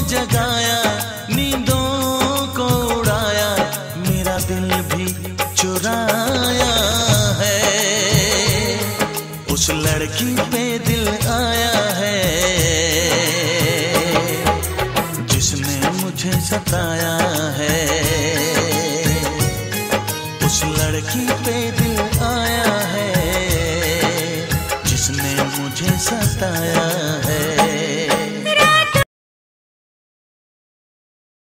जगाया, नींदों को उड़ाया, मेरा दिल भी चुराया है। उस लड़की पे दिल आया है जिसने मुझे सताया है। उस लड़की पे दिल आया है जिसने मुझे सताया।